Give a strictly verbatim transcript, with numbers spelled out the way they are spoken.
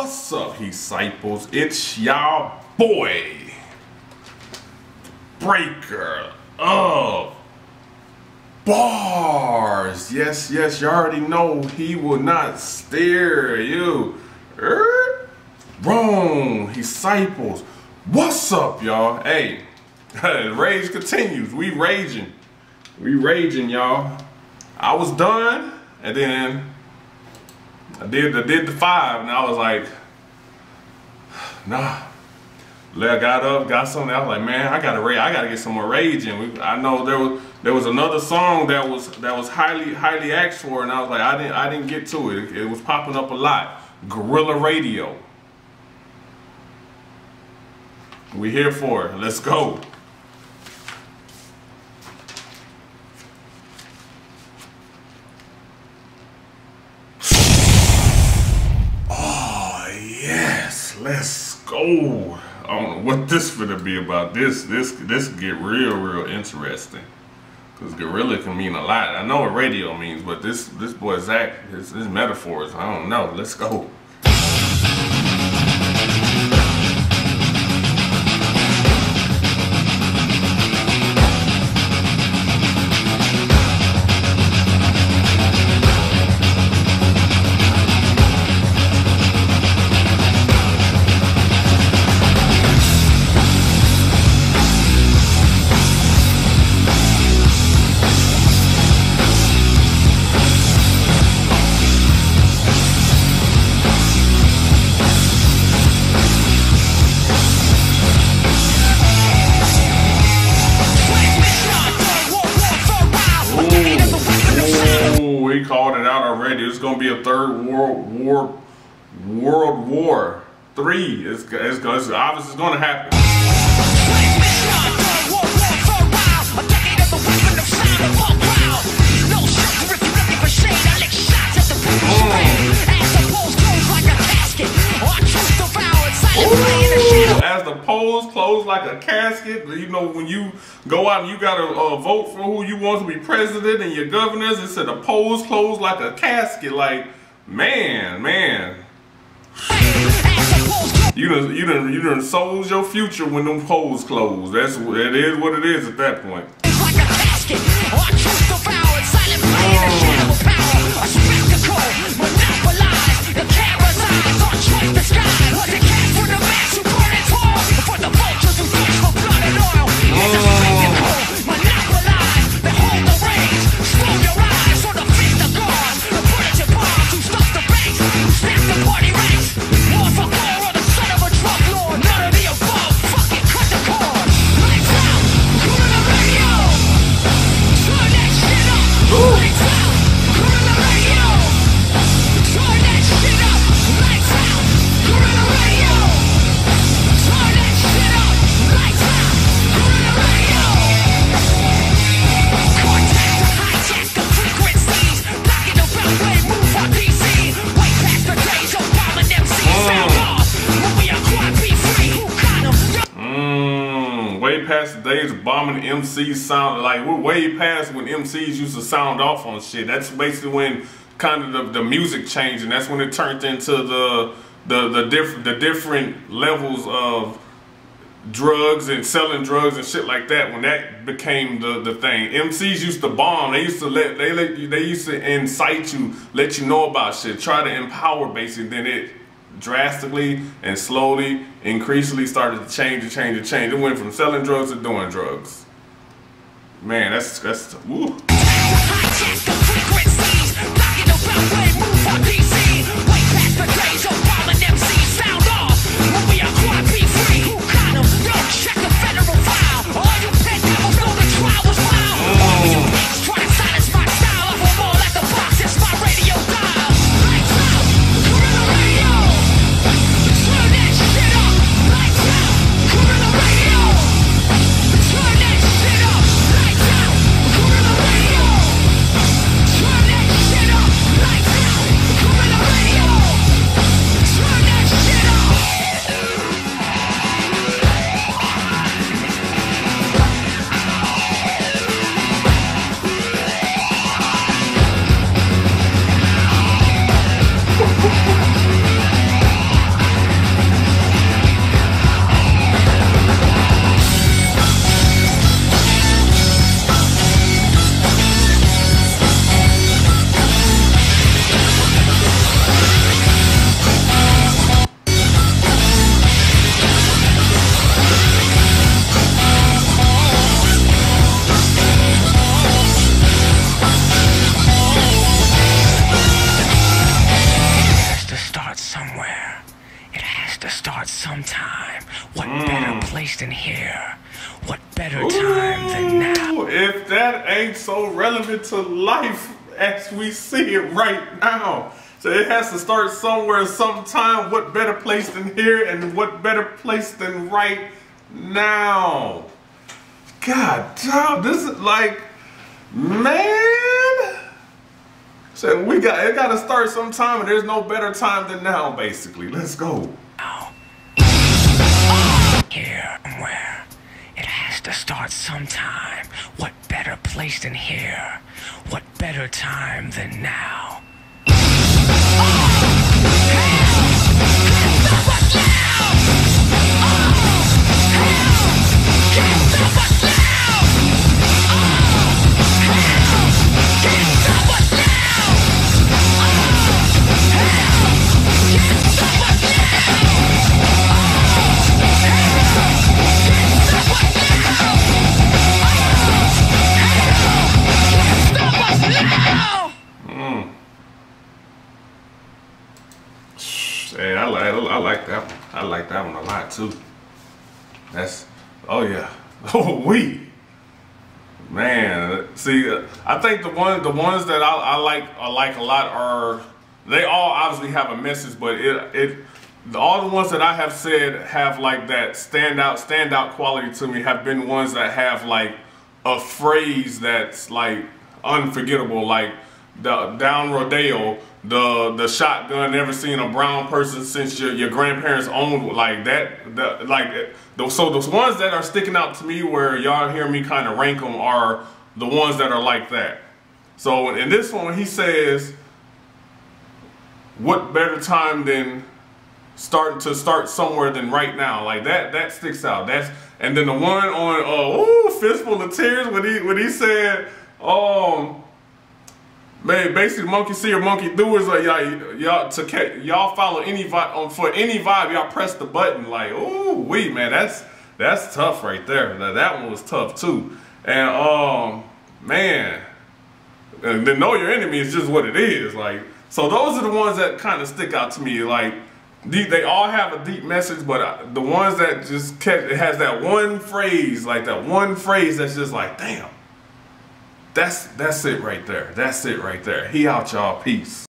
What's up, disciples? It's y'all boy, Breaker of Bars. Yes, yes, you already know he will not stare you. Er? Wrong, disciples. What's up, y'all? Hey, the rage continues. We raging. We raging, y'all. I was done, and then I did, I did the five, and I was like, nah. I got up, got something. I was like, man, I gotta rage. I gotta get some more rage in. We, I know there was there was another song that was that was highly highly asked for, and I was like, I didn't I didn't get to it. It, it was popping up a lot. Guerrilla Radio. We here for it. Let's go. Let's go. I don't know what this finna be about. This this this get real real interesting. Cause guerrilla can mean a lot. I know what radio means, but this this boy Zach, his, his metaphors, I don't know. Let's go. Called it out already. It's gonna be a third world war, World War Three. It's it's, it's obviously it's gonna happen. As the polls close like a casket, you know, when you go out and you gotta uh, vote for who you want to be president and your governors, it said the polls close like a casket. Like, man, man, you done, you done, you done sold your future when them polls close. That's it is what it is at that point. It's like a casket, or truth devoured, silent play in a shadow of power, a spectacle, monopolized, the camera's eyes on Trump the sky, was it cast for the mass who burn its hall, for the vultures who fish for blood and oil, it's a spectacle, monopolized, they hold the reins, slow your eyes, so the feast the guards, the bulletin bombs who stuff the banks, who snap the party ranks, war for war or the son of a drug lord, none of the above, fucking cut the cord, lights out, put on the radio, turn that shit up, lights out, put on the radio, turn that shit up, lights out, put on the radio, turn that shit up, lights out, put on the radio, contact to hijack the frequencies, blocking the railway, move on D C, way past the days of bombing M Cs, sound off, when we are quite be free, who got them? Mmm, way past the days of bombing M Cs sound, like we're way past when M Cs used to sound off on shit. That's basically when kind of the, the music changed, and that's when it turned into the the the different the different levels of drugs and selling drugs and shit like that. When that became the the thing, M Cs used to bomb. They used to let they let you, they used to incite you, let you know about shit, try to empower basically. Then it drastically and slowly, increasingly started to change and change and change. It went from selling drugs to doing drugs. Man, that's that's woo. Turn that shit up, lights out. to start sometime. What Mm. better place than here? What better time than now? If that ain't so relevant to life as we see it right now. So it has to start somewhere, sometime. What better place than here, and what better place than right now? God damn, this is like, man. So we got, it got to start sometime, and there's no better time than now, basically. Let's go. Here, somewhere. It has to start sometime. What better place than here? What better time than now? Hey, I like, I like that one. I like that one a lot too. That's, oh yeah. Oh, we. Man, see, uh, I think the one, the ones that I, I like, I like a lot are, they all obviously have a message, but it, it, all the ones that I have said have like that standout, standout quality to me have been ones that have like a phrase that's like unforgettable, like the down rodeo, the the shotgun, never seen a brown person since your, your grandparents owned, like that, the, like the, so those ones that are sticking out to me where y'all hear me kind of rank them are the ones that are like that. So in this one he says, what better time than starting to start somewhere than right now? Like that, that sticks out. That's, and then the one on uh ooh, fistful of tears when he when he said, um man, basically monkey see or monkey do is like y'all y'all to y'all follow any vibe um, for any vibe, y'all press the button. Like, ooh wee, man, that's that's tough right there. Now, that one was tough too. And um man, and then know your enemy is just what it is. Like, so those are the ones that kind of stick out to me. Like, They, they all have a deep message, but the ones that just catch, it has that one phrase, like that one phrase that's just like, damn, that's that's it right there. That's it right there. He out, y'all. Peace.